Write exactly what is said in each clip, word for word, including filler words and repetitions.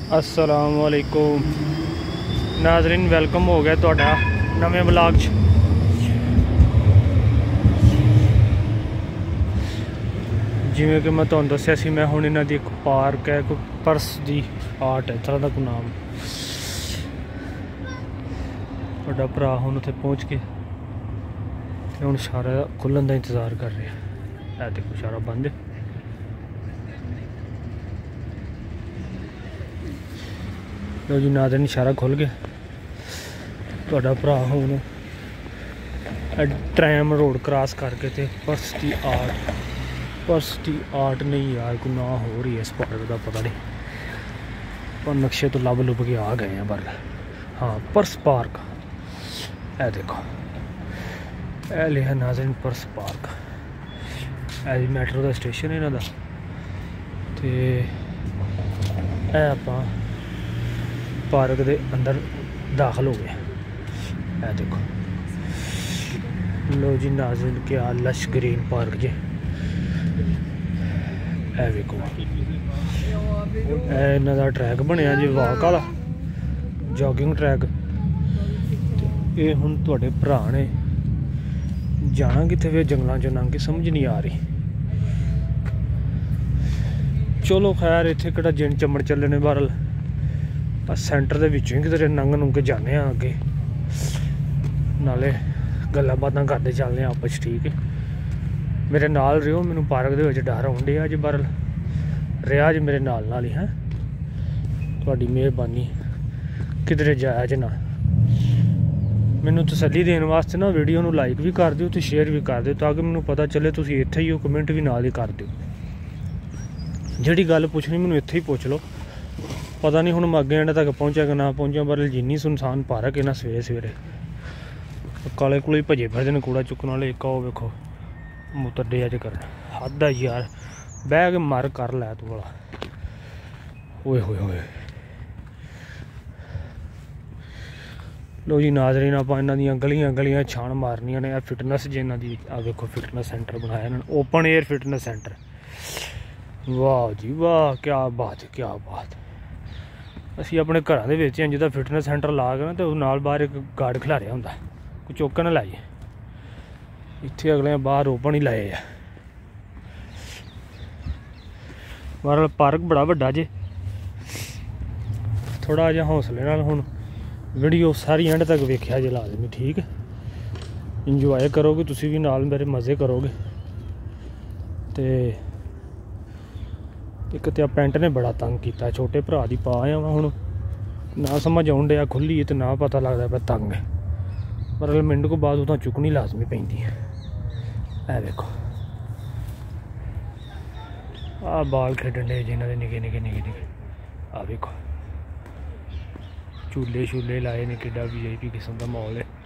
अस्सलाम वालेकुम नाज़रीन, वेलकम हो गया तुहाडा नवे ब्लॉग च। जिवें कि मैं तुहानूं दस्सिया सी, मैं हुण इन्हां दी इक पार्क है, कोई पर्स दी आर्ट है, तरह दा कोई नाम। तुहाडा भरा हुण उत्थे पहुँच के ते हुण सारा खुल्लण दा इंतज़ार कर रहा है। देखो सारा बंद है। लो जी नाज़रीन, इशारा खुल गया। तुहाडा भरा हुण ट्रैम रोड क्रॉस करके ते पर्स की आर्ट पर्स की आर्ट नहीं यार, कोई ना हो रही है इस पार्क का, पता नहीं, पर नक्शे तो लब लुभ के आ गए हैं पर। हाँ, पर्स पार्क है, देखो ए लिखा नाज़रीन पर्स पार्क। ए मैट्रो का स्टेशन है इन्हां दा ते आपां पार्क के अंदर दाखिल हो गए। है देखो, लो जी नाज़रीन, क्या लश ग्रीन पार्क जे। है देखो इन्हां दा ट्रैक बनया जी, वॉक वाला जॉगिंग ट्रैक। ये हुण तुहाडे भरा ने जाना कित्थे वे, जंगलों चों लंघ के, समझ नहीं आ रही। चलो खैर, इत्थे किहड़ा जिन चम्मड़ चले ने। बहरल सेंटर के विचों ही किधरे लंघ लुंघ के जाने अगे, नाले गल्लां बातां करते चलने आपस। ठीक है, मेरे नाल रहो, मैनू पार्क के डर आउण डिया अज। बहरल रहा जी मेरे नाल नाल ही है, तुहाडी मेहरबानी, किधरे जाया जे ना। मैनू तसल्ली देने वास्ते ना वीडियो नू लाइक भी कर दिओ ते शेयर भी कर दिओ, ताकि मैनू पता चले तुसीं इत्थे ही हो। कमेंट भी नाल ही कर दिओ, जिहड़ी गल पुछनी मैनू इत्थे ही पुछ लो। पता नहीं हुण मैं अगे एंड तक पहुँचा कि ना पहुँचा, पर जिन्नी सुनसान पार्क है ना, सवेरे सवेरे काले कुले भजे फिरदे ने कूड़ा चुकने वाले। एक आओ वेखो मुतरडे अज कर हद है यार, बह के मर कर लै तू भला। ओए होए होए। लो जी नाज़रीन, आप इन्हां दियां गलियां गलियां छान मारनियां ने। फिटनेस जे इन्हां दी आ वेखो, फिटनेस सेंटर बनाया इन्होंने, ओपन एयर फिटनेस सेंटर। वाह जी वाह, क्या बात है, क्या बात। असीं अपने घरां दे विच इंज दा फिटनेस सेंटर ला के ना, तो नाल बाहर एक गार्ड खिलारिया हुंदा, कोई चौक ना लाइए। इत्थे अगले बाहर ओपन ही लाए आ। बहरहाल पार्क बड़ा वड्डा जे, थोड़ा जिहा हौसले नाल हुण वीडियो सारी एंड तक वेख्या जे लाजमी। ठीक है, इंजॉय करोगे तुसीं भी नाल, मेरे मज़े करोगे। ते एक तो पेंट ने बड़ा तंग किया, छोटे भरा दी पा आया वा, हुण ना समझ आउण डिया खुली तो ना पता लगता पे तंग है। पर मिनट को बाद उदा चुकनी लाजमी पैंदी है। ऐ देखो आ बाल खेडन डे जिन्हों के निके निके निके निके, आ देखो झूले शूले लाए ने, किड्डा वी आई पी किस्म का माहौल है।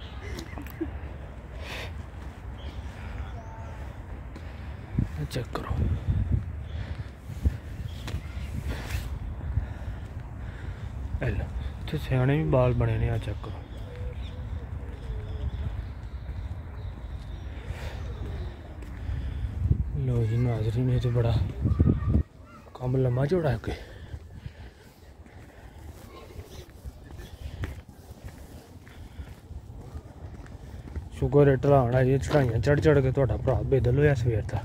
चेक करो, इत्थे सियाने भी बाल बने ने। आ चेक करो, लो जी नाज़रीन, ये तो बड़ा कम लम्मा चौड़ा है। शुगर है ढलान है जी, चढ़ाइयां चढ़ चढ़ के तुहाडा भरा बेदल होया सवेर दा।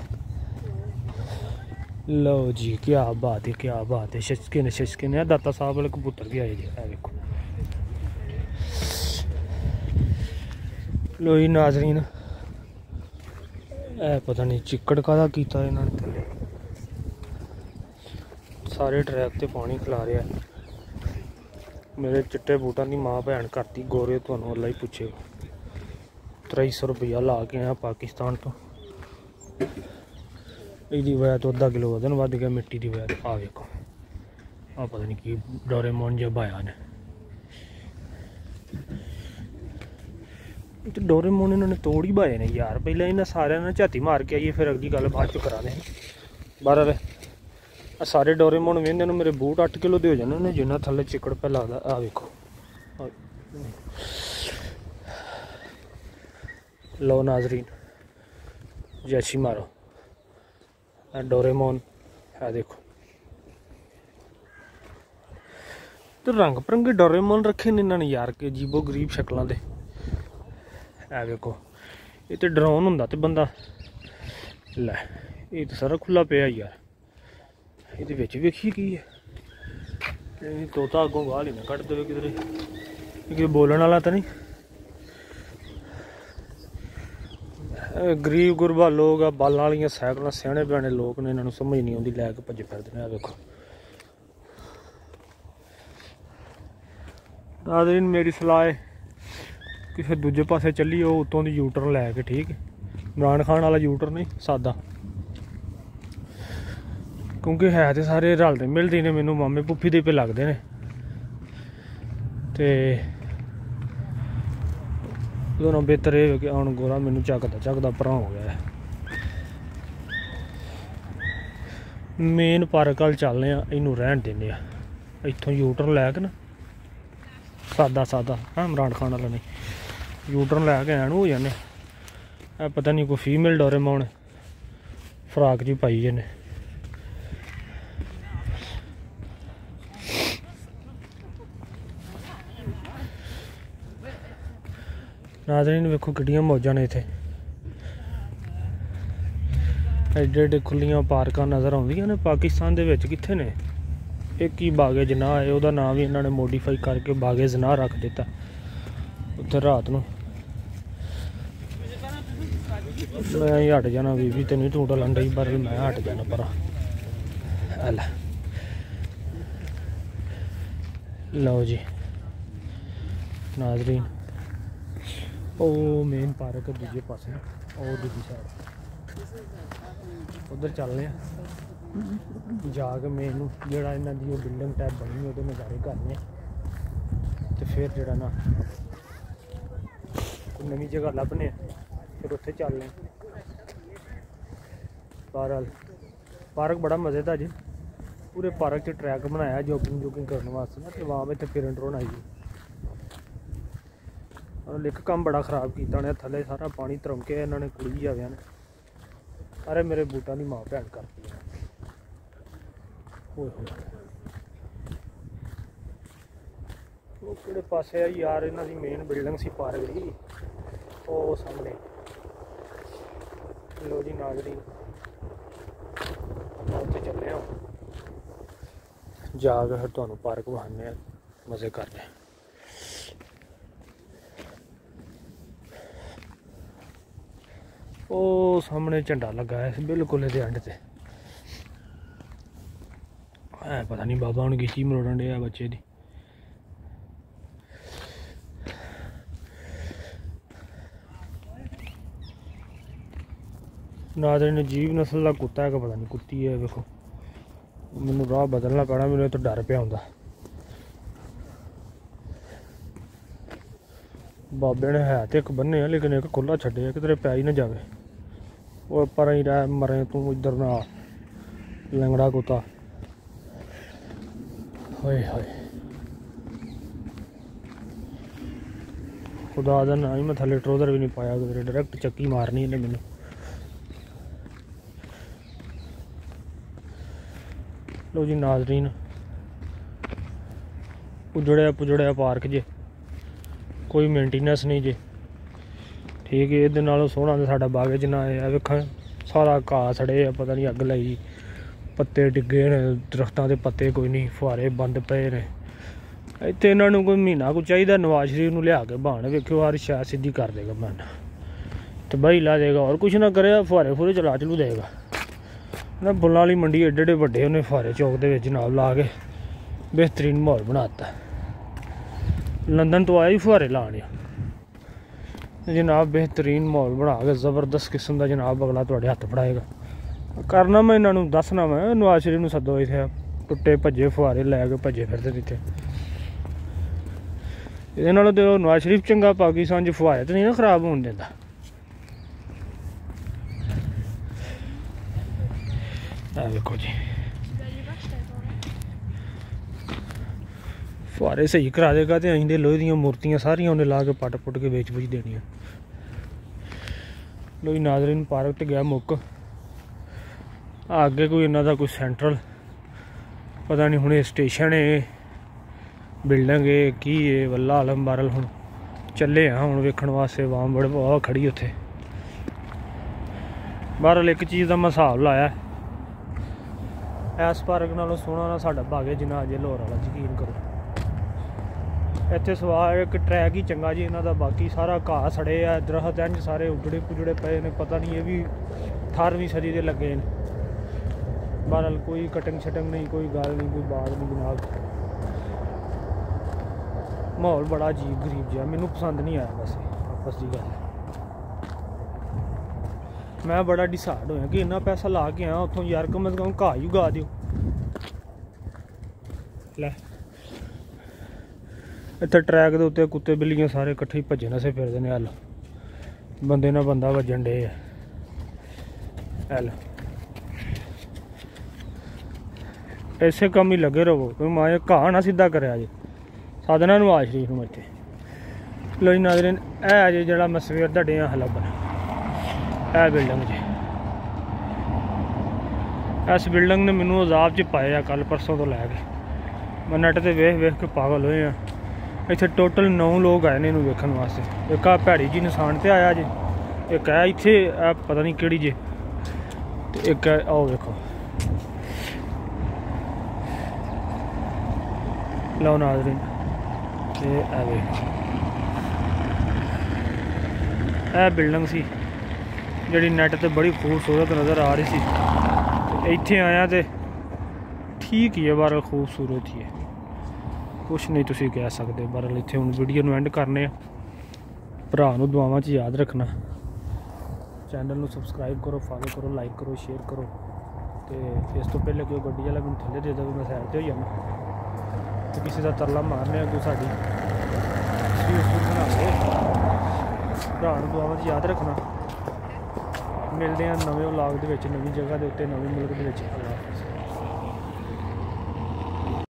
लो जी, क्या बात है, क्या बात है। शशके ने शशके ने दाता साहब वाले कबूतर भी आए जी। है देखो, लो जी नाज़रीन, ए पता नहीं चिक्कड़ कादा कीता इन्होंने थल्ले, सारे ट्रैक ते पानी खिला रहा है। मेरे चिट्टे बूटां की माँ भैन करती गोरे, तुहानूं अल्लाह ही पुछे। त्राई सौ रुपया ला के आया पाकिस्तान तो, इसकी वजह तो अद्धा किलो वजन वध गया मिट्टी की वजह। आ देखो, आ पता नहीं कि डोरेमोन जो बाया ने, तो डोरेमोन इन्होंने तोड़ ही बाए ने यार। पहले इन्हें सारे ने झाती मार के आइए, फिर अगली गल बाद चो करा दें। बहरहाल सारे डोरेमोन वेंदे ने, मेरे बूट अठ किलो के हो जाने ने, जिन्ना थल्ले चिकड़ पे लगता। आ देखो, लो नाज़रीन जैसी मारो, डोरेमोन है देखो। तो रंग बिरंगे डोरेमोन रखे ने इन्होंने यार के अजीबो गरीब शक्लों के। है देखो ये तो ड्रोन होंदा तो बंदा लै ये तो सारा खुला पिया यार। ये वेखी की है तोता अगों गाल ही ना कट दे किधरे कि बोलने वाला तो नहीं। गरीब गुरबा लोग आ बाल वाली सैकल सियाने प्याने लोग ने इन्होंने समझ नहीं आती लैके भजे फिरते हैं। देखो नाज़रीन मेरी सलाह है किसी दूजे पासे चली हो उत्तों की यूटर्न लैके ठीक इमरान खान वाला यूटर्न नहीं सादा क्योंकि है तो सारे रलते मिलते ने मैनू मामे पुफी दे पे लगते हैं तो ना बेहतर ये कि हूँ गोरा मैनू झकदा झकदा भरा हो गया। मेन पार्क वाल चलने इनू रहन देने इतों यूटर्न लैके ना सादा सादा हाँ इमरान खान वाला नहीं यूटर्न लैके एन हो जाने पता नहीं कोई फीमेल डोरेमोन फ्राक जी पाई इन्हें। नाज़रीन वेखो किड्डियां मौजां ने इत्थे एडे एडे खुलियां पार्कां नज़र आउंदियां ने पाकिस्तान दे विच कित्थे ने। एक ही बागे जनाह है उहदा नाम भी इन्होंने मोडीफाई करके बागे जनाह रख दिता। उत्थे रात नूं मैं ही हट जाना बीबी तो नहीं टूटा लंडा ही पर मैं हट जाना पर है। लो जी नाज़रीन ओ मेन पार्क है दूजे पासे और दूसरी साइड उधर चलने जाके मेनू जोड़ा इन्हों की बिल्डिंग टाइप बनी वो नज़ारे करने तो फिर जोड़ा ना कोई नवी जगह लभने फिर उत्थे चलने। बहरहाल पार्क बड़ा मज़ेदार जी पूरे पार्क च ट्रैक बनाया जॉगिंग जॉगिंग करने वास्ते ना तो वहाँ इतने फिरन टुरन आई एक काम बड़ा खराब किया उन्हें थले सारा पानी तरम के इन्होंने कुड़ी जावे ने अरे मेरे बूटा की माँ भैन करती है। वो किहड़े पासे आई यार इन्हों की मेन बिल्डिंग सी पार्क की वो सामने। लो जी नाज़रीन उत्थे चले जाके फिर तुहानूं पार्क विखाने मज़े करने। ओ सामने झंडा लगा है बिल्कुल ये एंड से है पता नहीं बाबा हूँ गिची मरोड़न डे बच्चे की। नाज़रीन अजीब नस्ल का कुत्ता है कि पता नहीं कुत्ती है। देखो मैनू राह बदलना पैना मैंने तो डर पिया होंदा। बाबे ने है तो एक बन्ने लेकिन एक खुला छड्डे किधरे पै ही ना जाए वो पर ही रह मरे तू इधर ना लंगड़ा कुत्ता। हाय हाय खुदा दा ना ही मैं थले ट्रोजर भी नहीं पाया किधरे डायरैक्ट चक्की मारनी इन्हें मैनू। लो जी नाज़रीन उजड़िया पुजड़िया पार्क जे कोई मेनटेनेंस नहीं जे ठीक है। ये नालों सोहना तो साडा बाग जना है वेख सारा घाह सड़े है पता नहीं अग लाई पत्ते डिगे ने दरख्तों के पत्ते कोई नहीं फुहारे बंद पे ने। इतने इन्होंने कोई महीना को चाहिए नवाज शरीफ को लिया के बहाने वेखो हर शह सीधी कर देगा मैं तो बही ला देगा और कुछ ना करे फुहारे फुरे चला चलू देगा ना। फुल्लां वाली मंडी एडे एडे वड्डे उन्हें फुहारे चौक के जनाब ला के बेहतरीन माहौल बनाता। लंदन तो आए ही फुहारे लाने जनाब बेहतरीन माहौल बना के जबरदस्त किस्म का जनाब अगला थोड़े हथ फड़ाएगा करना। मैं इन्होंने दसना मैं नवाज शरीफ सदो इतने टुटे भजे फुहारे लैके भजे फिरते इतने ये तो नवाज शरीफ चंगा पाकिस्तान च फुहारे तो नहीं ना खराब होने देता। देखो जी फुहारे सही करा देगा तो अं लोहे दी मूर्तियां सारिया उन्हें ला के पट पुट के बेच बुच देनिया। लो नाज़रीन पार्क तो गया मुक अगे कोई इन्हों का कोई सेंट्रल पता नहीं हूँ स्टेशन है बिल्डिंग है की है वल्ला आलम बारल हुण चले हाँ हुण वेखण वास्ते आवाम बड़े बहुत खड़ी उत्थे। बहरहाल एक चीज़ का मैं हिसाब लाया इस पार्क नालों सोहना ना साडा बाग है जिन्ना अजे लाहौर वाला यकीन करो। इत्थे सवाल एक ट्रैक ही चंगा जी इन्हां दा, बाकी सारा घाह सड़े आ दरख्त इंज सारे उजड़े पुजड़े पे ने, पता नहीं ये भी अठारहवीं सदी के लगे ने। बहरहाल कोई कटिंग शटिंग नहीं, कोई गल नहीं, कोई बात नहीं जनाब। माहौल बड़ा अजीब गरीब जिहा मैनू पसंद नहीं आया वैसे आपस की गल। मैं बड़ा डिसाइड होया कि इन्ना पैसा ला के आया उत्थों यार कम अज कम घाह ही उगा दिओ। लै इत्थे ट्रैक के उत्ते कुत्ते बिल्लियां सारे कट्ठे ही भज्जे नसे फिरदे ने। हल बंदे ना बंदा वजन डे है। हल इसे कम ही लगे रहो कोई माए घाह ना सीधा करे जे साधना नवाज शरीफ में इत्थे। लो जी नाज़रीन है जे जेह्ड़ा मैं सवेर दा डे हां लब्भन है बिल्डिंग जी। इस बिल्डिंग ने मैनू अजाब च पाया कल परसों तो लैके मैं नैट ते वेख वेख के पागल होए हैं। इत्थे टोटल नौ लोग आए ने इनू वेखण वास्ते। एक आ भैड़ी जी निशान ते आया जी, एक है इत्थे पता नहीं केड़ी जे, ते एक है आओ वेखो। लो नाज़रीन ये है वेख ए बिल्डिंग सी जी नैट ते बड़ी खूबसूरत नज़र आ रही सी। इत्थे आया तो ठीक ही है, बहरहाल खूबसूरत ही है, कुछ नहीं तुसी कह सकते। बहरहाल इत्थे हुण वीडियो नूं एंड करने भरा नूं दुआवां च याद रखना, चैनल नूं सबसक्राइब करो, फॉलो करो, लाइक करो, शेयर करो। तो इस तो पहले कोई गड्डी वाला मैनूं थल्ले दे दे मैं साइड ते हो जाना, तो किसी का तरला मारने कोई साडी बना दे। भरा नूं दुआवां च याद रखना। मिलते हैं नवे व्लॉग दे विच, नवी जगह के उत्ते, नवे मुल्क दे विच। अल्लाह हाफिज़।